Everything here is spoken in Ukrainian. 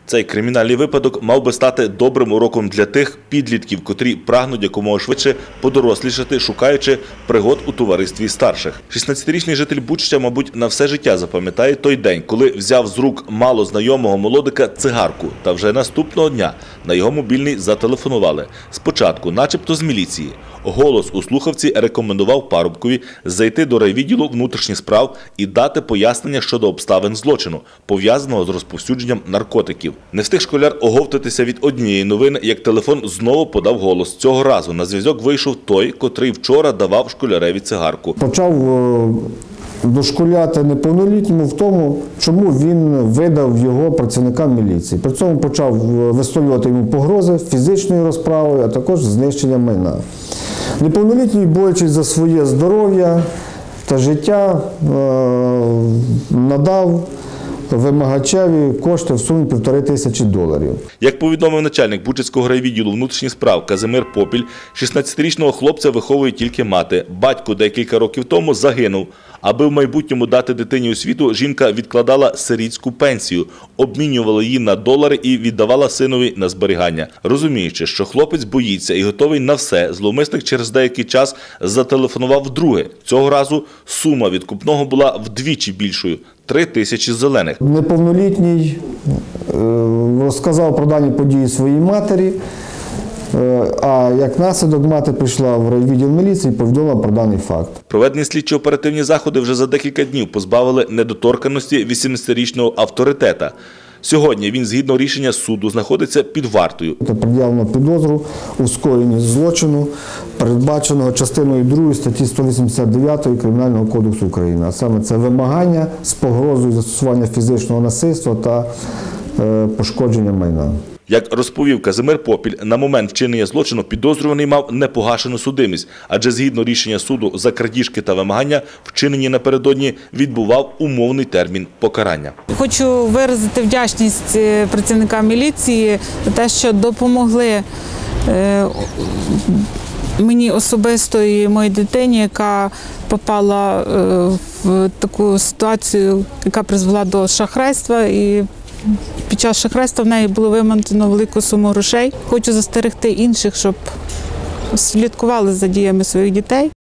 Цей кримінальний випадок мав би стати добрим уроком для тих підлітків, котрі прагнуть якомога швидше подорослішати, шукаючи пригод у товаристві старших. 16-річний житель Бучача, мабуть, на все життя запам'ятає той день, коли взяв з рук мало знайомого молодика цигарку, та вже наступного дня на його мобільний зателефонували. Спочатку, начебто з міліції. Голос у слухавці рекомендував парубкові зайти до райвідділу внутрішніх справ і дати пояснення щодо обставин злочину, пов'язаного з розповсюдженням наркотиків. Не встиг школяр оговтатися від однієї новини, як телефон знову подав голос. Цього разу на зв'язок вийшов той, котрий вчора давав школяреві цигарку. Почав дошкуляти неповнолітньому в тому, чому він видав його працівникам міліції. При цьому почав висловлювати йому погрози фізичною розправою, а також знищенням майна. Неповнолітній, боючись за своє здоров'я та життя, надав вимагачеві кошти в сумі $1500. Як повідомив начальник Бучацького райвідділу внутрішніх справ Казимир Попіль, 16-річного хлопця виховує тільки мати. Батько декілька років тому загинув. Аби в майбутньому дати дитині освіту, жінка відкладала сирітську пенсію, обмінювала її на долари і віддавала синові на зберігання. Розуміючи, що хлопець боїться і готовий на все, зловмисник через деякий час зателефонував вдруге. Цього разу сума відкупного була вдвічі більшою – 3000 зелених. Неповнолітній розказав про дані події своїй матері, а як наслідок мати прийшла в райвідділ міліції і повідомила про даний факт. Проведені слідчо-оперативні заходи вже за декілька днів позбавили недоторканності 18-річного авторитета. Сьогодні він, згідно рішення суду, знаходиться під вартою. Пред'явлено підозру у скоєнні злочину, передбаченого частиною 2 статті 189 Кримінального кодексу України. А саме це вимагання з погрозою застосування фізичного насильства та пошкодження майна. Як розповів Казимир Попіль, на момент вчинення злочину підозрюваний мав непогашену судимість, адже згідно рішення суду за крадіжки та вимагання, вчинені напередодні, відбував умовний термін покарання. Хочу виразити вдячність працівникам міліції за те, що допомогли мені особисто і моїй дитині, яка попала в таку ситуацію, яка призвела до шахрайства. І під час шахрайства в неї було виманено велику суму грошей. Хочу застерегти інших, щоб слідкували за діями своїх дітей.